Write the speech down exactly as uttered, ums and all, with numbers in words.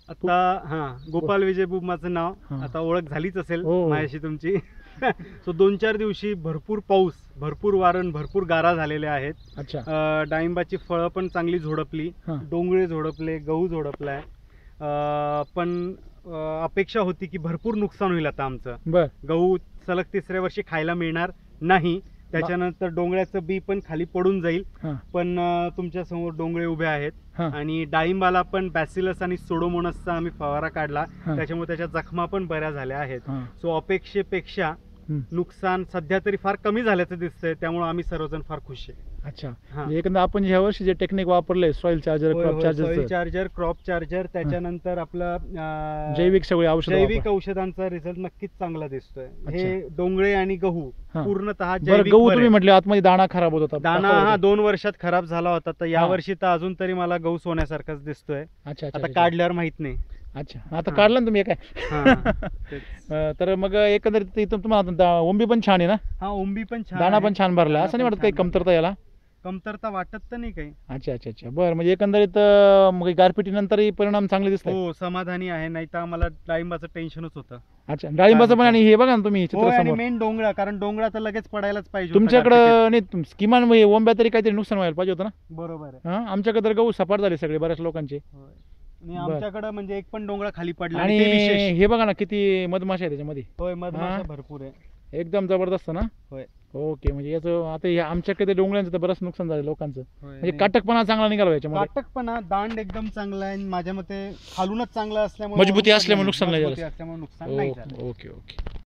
आता हा गोपाल विजय बुब माझं नाव. हा. आता ओळख झालीच असेल हो. माझ्याशी तुमची. सो दोन चार दिवशी भरपूर पाऊस, भरपूर वारण, भरपूर गारा झालेल्या आहेत. अच्छा. अ, डाळिंबाची फळं पण चांगली झोडपली, हा. डोंगळे झोडपले, गहू झोडपलाय. अ, पण अ, अपेक्षा होती की भरपूर नुकसान होईल आता आमचं. बर. गहू सलग तिसऱ्या वर्षी खायला मिळणार नाही. त्याच्यानंतर डोंगळ्याचं बी पण खाली पडून जाईल. हा. पण अ, तुमच्या समोर डोंगळे उभे आहेत. हा. आणि डाळिंबाला पण बॅसिलस आणि सोडोमोनासचा आम्ही फवारा काढला. हा. त्याच्यामुळे त्याच्या जखमा पण बऱ्या झाल्या आहेत. हा. सो अपेक्षेपेक्षा हम्म. नुकसान सध्या तरी फार कमी झाल्याचं दिसतंय. त्यामुळे आम्ही सर्वजण फार खुश आहे. अच्छा. हा. म्हणजे एकंदर आपण ह्या वर्षी जे टेक्निक वापरले soil charger, crop soil charger, charger, crop charger, त्याच्यानंतर आपलं अ, जैविक सगळे औषध जैविक औषधांचा रिझल्ट नक्कीच चांगला दिसतोय. अच्छा. हे डोंगळे आणि गहू हा. पूर्णतः बरं, जैविक गहू वर तुम्ही आहे. म्हटले आतमध्ये दाणा खराब होत होता. दाणा दाखवा हा बरं. दोन वर्षात खराब झाला होता. तर या हा. वर्षी तर अजून तरी मला गहू सोन्यासारखाच दिसतोय. अच्छा अच्छा आता अच्छा. काढल्यावर माहित नाही. अच्छा. आता हा. काढला ना तुम्ही काय? हा. तेच. अं, तर मग एकंदरीत इथून तुम्हाला आता दा- ओंबी पण छान आहे ना, हा, ओंबी पण छान दाणा आहे. पण छान भरला, दाणा असं नाही पण वाटत काही छान कमतरता याला? भरला. कमतरता वाटत तर नाही काही. अच्छा अच्छा अच्छा. बरं, म्हणजे एकंदरीत अं, मग गारपिटीनंतरही परिणाम चांगले दिसतात. हो, समाधानी आहे. नाही तर आम्हाला डाळिंबाचं टेन्शनच होतं. अच्छा. डाळिंबाचं पण, आणि हे बघा ना तुम्ही हो, चित्र आणि समोर मेन डोंगळा, कारण डोंगळा तर लगेच पडायलाच पाहिजे होता तुमच्याकडं गारपिटीत. नाही तुम- किमान म्हणजे ओंब्या तरी काहीतरी नुकसान व्हायला पाहिजे होतं ना. बरोबर आहे. हा, आमच्याकडे तर गहू सपाट झाले सगळे बऱ्याच लोकांचे. होय. आणि बरं. आमच्याकडे म्हणजे एक पण डोंगळा खाली पडला आणि नाही, ते विशेष. हे बघा ना किती मधमाशा आहे त्याच्यामध्ये, होय, मधमाशा हा. भरपूर आहे. एकदम जबरदस्त ना. होय. ओके. म्हणजे याचं आता हे आमच्याकडे डोंगळ्यांचं तर बरंच नुकसान झालं लोकांचं. होय. म्हणजे आणि काटकपणा चांगला निघाला याच्यामध्ये. काटकपणा, दांड एकदम चांगला आहे. आणि माझ्या मते खालूनच चांगला असल्यामुळे मजबूती असल्यामुळे नुकसान नाही मजबूती झालं. असल्यामुळे नुकसान नाही झालं. ओ- ओके ओके.